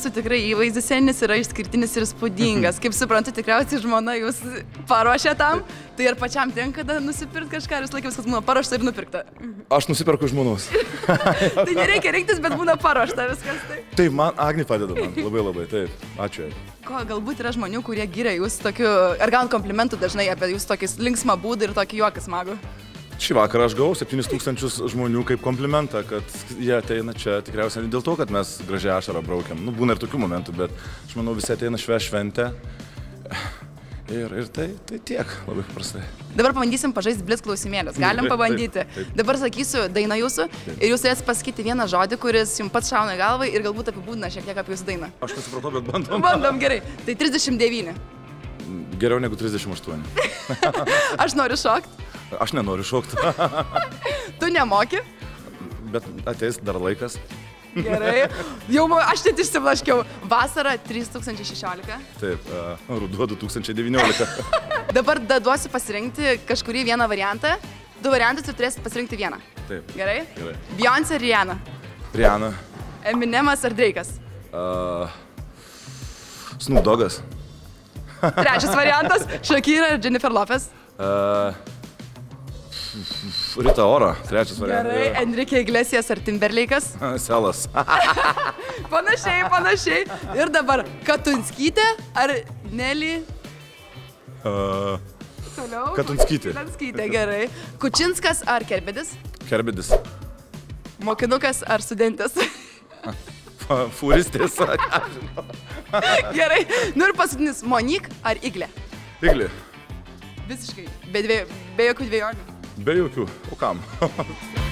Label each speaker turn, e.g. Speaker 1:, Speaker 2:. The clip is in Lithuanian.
Speaker 1: jūsų tikrai įvaizdis scenis yra išskirtinis ir spūdingas. Kaip suprantu, tikriausiai žmona jūs paruošė tam, tai ir pačiam tenka nusipirkti kažką, ir vis laikė viskas būna paruošta ir nupirkta.
Speaker 2: Aš nusiperku žmonos.
Speaker 1: Tai nereikia rinktis, bet būna paruošta viskas.
Speaker 2: Taip, man Agnė padeda man, labai, taip. Ačiū jai.
Speaker 1: Ko, galbūt yra žmonių, kurie giria jūs tokiu, ar gaunat komplimentų dažnai apie jūs tokį linksmą būdą ir tokį juoką smagų?
Speaker 2: Šį vakarą aš gavau 7000 žmonių kaip komplimentą, kad jie ateina čia tikriausiai ne dėl to, kad mes gražiai ašarą braukiam. Nu, būna ir tokių momentų, bet aš manau, visi ateina šventę. Ir tai tiek, labai paprastai.
Speaker 1: Dabar pabandysim pažaisti blitz klausimėlius. Galim pabandyti.
Speaker 2: Taip.
Speaker 1: Dabar sakysiu dainą jūsų ir jūs turėsite pasakyti vieną žodį, kuris jums pats šauna į galvą ir galbūt apibūdina šiek tiek apie jūsų dainą.
Speaker 2: Aš nesupratau, bet bandom.
Speaker 1: Bandom, gerai. Tai 39.
Speaker 2: Geriau negu 38.
Speaker 1: Aš noriu šokti.
Speaker 2: Aš nenoriu šokti.
Speaker 1: Tu nemoki?
Speaker 2: Bet ateis dar laikas.
Speaker 1: Gerai. Jau aš net išsiblaškiau. Vasara 3016.
Speaker 2: Taip, ruduo 2019.
Speaker 1: Dabar duosiu pasirinkti kažkurį vieną variantą. 2 variantus ir turėsit pasirinkti vieną.
Speaker 2: Taip.
Speaker 1: Gerai?
Speaker 2: Gerai.
Speaker 1: Beyoncé ar Rihanna?
Speaker 2: Rihanna.
Speaker 1: Eminemas ar Drake'as?
Speaker 2: Snoop Doggas.
Speaker 1: 3 variantas. Shakira ar Jennifer Lopez?
Speaker 2: Rita Ora, 3 variantas.
Speaker 1: Gerai. Enrique Iglesias ar Timberlake'as?
Speaker 2: Selas.
Speaker 1: Panašiai. Ir dabar Katunskytė ar Nelly? Toliau.
Speaker 2: Katunskytė.
Speaker 1: Katunskytė, gerai. Kučinskas ar Kerbedis?
Speaker 2: Kerbedis.
Speaker 1: Mokinukas ar studentas?
Speaker 2: Fūristės.
Speaker 1: Gerai. Nu ir paskutinis, Monik ar Iglė?
Speaker 2: Iglė.
Speaker 1: Visiškai. Be jokių dvejonių.
Speaker 2: Be jokių. O kam?